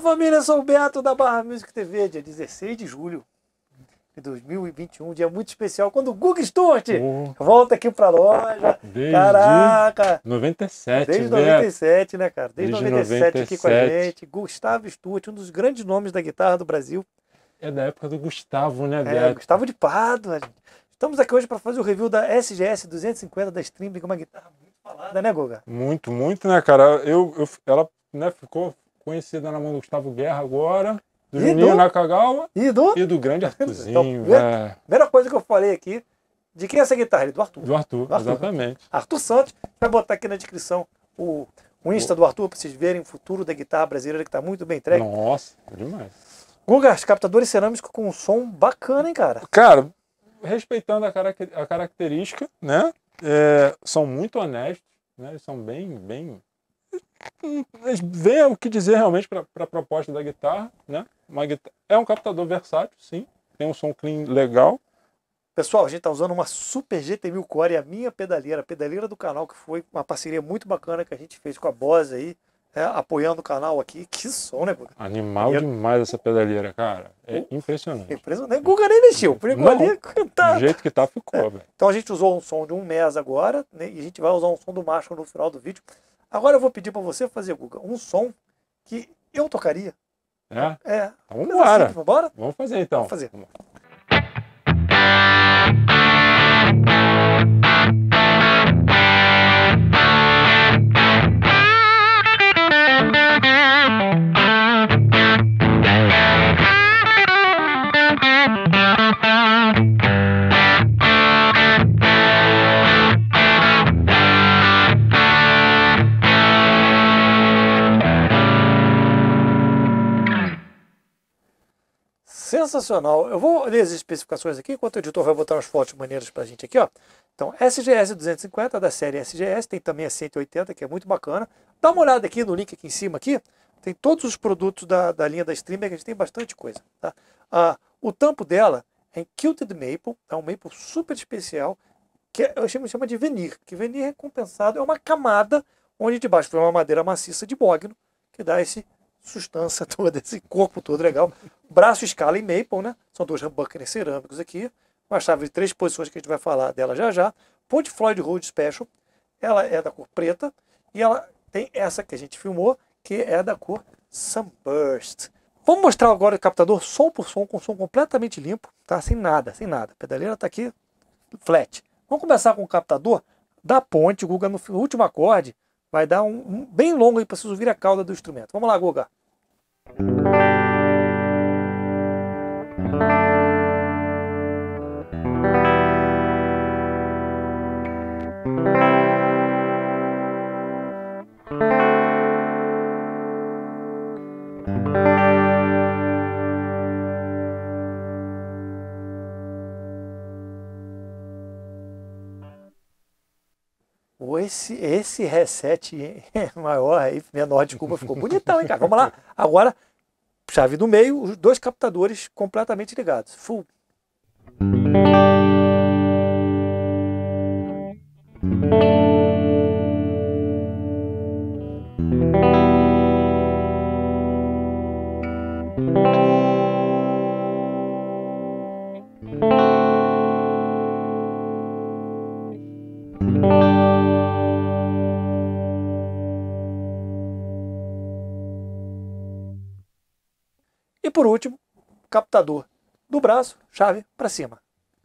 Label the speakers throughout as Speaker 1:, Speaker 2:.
Speaker 1: família, sou o Beto da Barra Music TV, dia 16 de julho de 2021, dia muito especial, quando o Guga Sturt volta aqui pra loja.
Speaker 2: Desde
Speaker 1: Caraca!
Speaker 2: 97,
Speaker 1: Desde
Speaker 2: Beto.
Speaker 1: 97, né, cara? Desde
Speaker 2: Desde
Speaker 1: 97 aqui com a
Speaker 2: 97.
Speaker 1: gente. Gustavo Sturt, um dos grandes nomes da guitarra do Brasil.
Speaker 2: É da época do Gustavo, né, Beto?
Speaker 1: Gustavo de Pádua, gente. Estamos aqui hoje para fazer o review da SGS 250 da Strimling, uma guitarra muito falada, né, Guga?
Speaker 2: Muito, muito, né, cara? Ela, né, ficou conhecida na mão do Gustavo Guerra agora, do Juninho Nakagawa
Speaker 1: e
Speaker 2: do grande Arthurzinho.
Speaker 1: Então, primeira coisa que eu falei aqui, de quem é essa guitarra? Do Arthur.
Speaker 2: Do Arthur, exatamente.
Speaker 1: Arthur Santos, vai botar aqui na descrição o Insta do Arthur para vocês verem o futuro da guitarra brasileira, que está muito bem entregue.
Speaker 2: Nossa, demais.
Speaker 1: Guga, captadores cerâmicos com um som bacana, hein, cara?
Speaker 2: Cara, respeitando a característica, né? São muito honestos, né? Eles são bem... Eles veem o que dizer realmente para a proposta da guitarra, né? É um captador versátil, sim. Tem um som clean legal.
Speaker 1: Pessoal, a gente tá usando uma Super GT1000 Core, a minha pedaleira, a pedaleira do canal, que foi uma parceria muito bacana que a gente fez com a Bose aí, apoiando o canal aqui. Que som, né, Guga?
Speaker 2: Animal demais essa pedaleira, cara. É impressionante.
Speaker 1: Impressionante. Guga nem mexeu.
Speaker 2: Do jeito que tá, ficou, velho.
Speaker 1: Então a gente usou um som de um MES agora, né, e a gente vai usar um som do Marshall no final do vídeo. Agora eu vou pedir para você fazer, Guga, um som que eu tocaria.
Speaker 2: Então vamos embora.
Speaker 1: Assim, vambora?
Speaker 2: Vamos fazer então.
Speaker 1: Vamos fazer. Sensacional. Eu vou ler as especificações aqui, enquanto o editor vai botar umas fotos maneiras pra gente aqui, ó. Então, SGS 250, da série SGS, tem também a 180, que é muito bacana. Dá uma olhada aqui no link aqui em cima, aqui, tem todos os produtos da linha da Strimling, que a gente tem bastante coisa, tá? O tampo dela é em Quilted Maple, é um maple super especial, que eu chamo de veneer, que veneer é compensado, é uma camada onde debaixo foi uma madeira maciça de mogno, que dá esse substância toda, esse corpo todo legal. Braço escala em maple, né? São dois humbuckers cerâmicos aqui. Uma chave de 3 posições que a gente vai falar dela já já. Ponte Floyd Rhodes Special. Ela é da cor preta. E ela tem essa que a gente filmou, que é da cor Sunburst. Vamos mostrar agora o captador som por som, com som completamente limpo, tá? Sem nada, sem nada. A pedaleira tá aqui flat. Vamos começar com o captador da ponte. O Guga, no último acorde, vai dar um bem longo aí para vocês ouvirem a cauda do instrumento. Vamos lá, Guga. Esse reset maior aí, menor, desculpa, ficou bonitão, hein, cara? Vamos lá. Agora, chave do meio, os dois captadores completamente ligados. Full. E por último, captador do braço, chave para cima.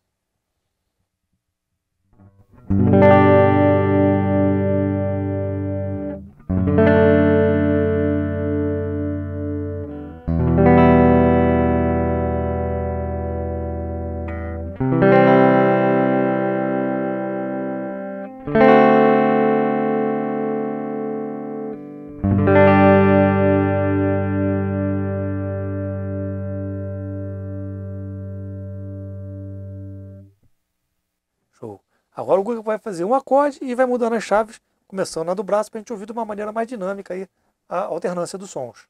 Speaker 1: Show. Agora o Guga vai fazer um acorde e vai mudando as chaves, começando na do braço, para a gente ouvir de uma maneira mais dinâmica aí a alternância dos sons.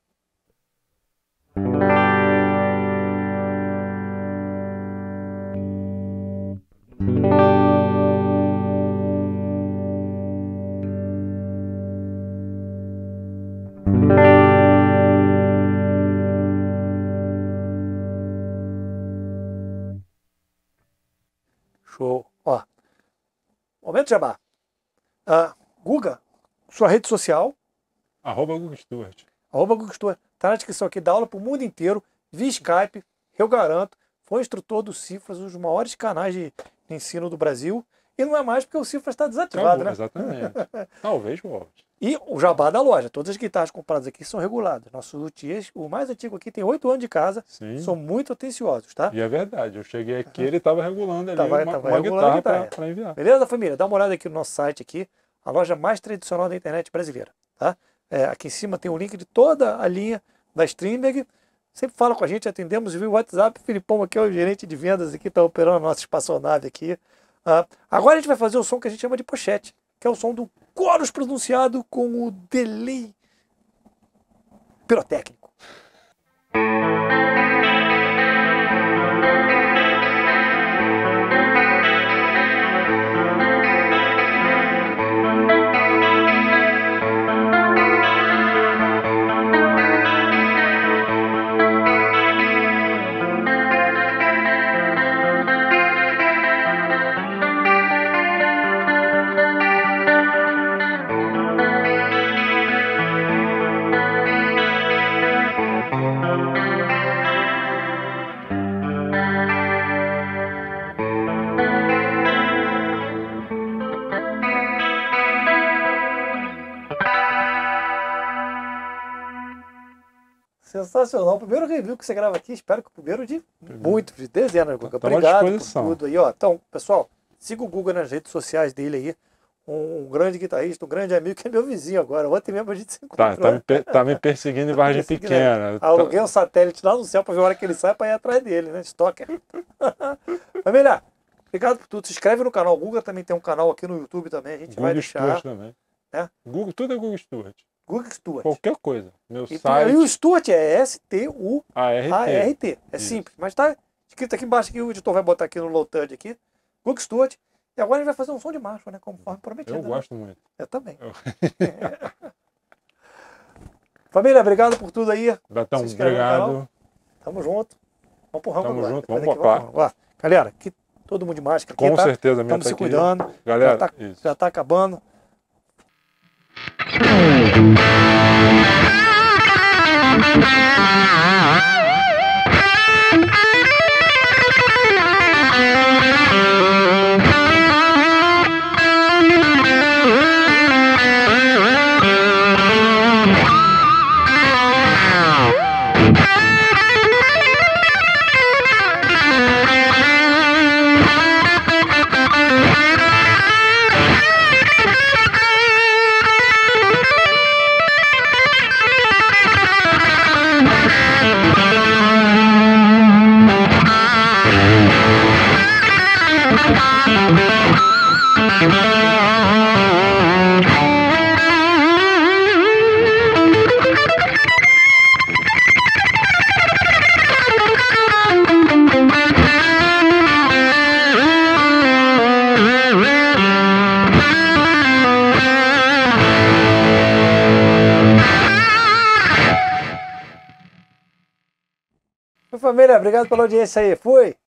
Speaker 1: grande jabá. Guga, sua rede social.
Speaker 2: @Guga Stuart.
Speaker 1: Guga Stuart. Tá na descrição aqui, dá aula pro mundo inteiro, via Skype, eu garanto. Foi instrutor do Cifras, um dos maiores canais de ensino do Brasil. E não é mais porque o Cifras está desativado,
Speaker 2: Acabou,
Speaker 1: né?
Speaker 2: Exatamente. Talvez volte.
Speaker 1: E o jabá da loja. Todas as guitarras compradas aqui são reguladas. Nossos luthiers, o mais antigo aqui, tem 8 anos de casa.
Speaker 2: Sim.
Speaker 1: São muito atenciosos, tá?
Speaker 2: E é verdade. Eu cheguei aqui, ele estava regulando ali
Speaker 1: Tava
Speaker 2: uma
Speaker 1: regulando
Speaker 2: guitarra para enviar.
Speaker 1: Beleza, família? Dá uma olhada aqui no nosso site aqui. A loja mais tradicional da internet brasileira, tá? Aqui em cima tem o link de toda a linha da Strindberg. Sempre fala com a gente, atendemos via WhatsApp. O Filipão aqui é o gerente de vendas aqui, está operando a nossa espaçonave aqui. Agora a gente vai fazer o som que a gente chama de pochete, que é o som do chorus pronunciado com o delay pirotécnico. Sensacional. O primeiro review que você grava aqui, espero que o primeiro de muitos, de dezenas, Guga. Obrigado por tudo aí, ó. Então, pessoal, siga o Guga nas redes sociais dele aí. Um grande guitarrista, um grande amigo, que é meu vizinho agora. Ontem mesmo a gente se encontrou.
Speaker 2: Tá me perseguindo em Vargem Pequena.
Speaker 1: Aluguei um satélite lá no céu para ver a hora que ele sai para ir atrás dele, né? Stalker. Família, obrigado por tudo. Se inscreve no canal. O Guga também tem um canal aqui no YouTube também. A gente vai deixar.
Speaker 2: Stuart também.
Speaker 1: Google,
Speaker 2: tudo é Guga Stuart.
Speaker 1: Guga Stuart.
Speaker 2: Qualquer coisa. Meu
Speaker 1: e
Speaker 2: site.
Speaker 1: E o Stuart é S-T-U-A-R-T. É
Speaker 2: Isso.
Speaker 1: simples, mas tá escrito aqui embaixo que o editor vai botar aqui no low third aqui. Guga Stuart. E agora ele vai fazer um som de marcha, né? Conforme prometido.
Speaker 2: Eu gosto muito.
Speaker 1: Eu também. Família, obrigado por tudo aí.
Speaker 2: Betão, obrigado.
Speaker 1: Tamo junto. Vamos pro rango agora.
Speaker 2: Vamos popar.
Speaker 1: Galera, aqui todo mundo de máscara.
Speaker 2: Com certeza, minha
Speaker 1: Estamos se cuidando.
Speaker 2: Galera,
Speaker 1: já tá acabando. Família, obrigado pela audiência aí. Fui!